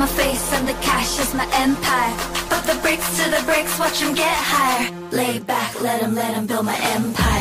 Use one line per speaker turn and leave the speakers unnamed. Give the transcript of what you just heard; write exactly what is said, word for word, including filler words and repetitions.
my face and the cash is my empire. Put the bricks to the bricks, watch 'em get higher. Lay back, let 'em, let 'em build my empire.